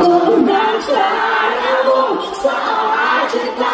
不敢承认，无所谓知道。